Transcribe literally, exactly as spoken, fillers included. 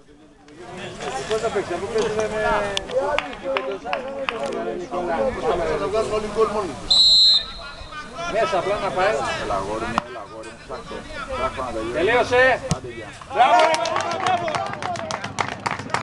Πώς θα παίξει, αφού παίζουμε με... Θα βγάλουν όλοι γκολ μόνοι τους. Μέσα απλά να πάει. Έλα αγόρι μου, έλα αγόρι μου, ψάξω. Τελείωσε! Μπράβο!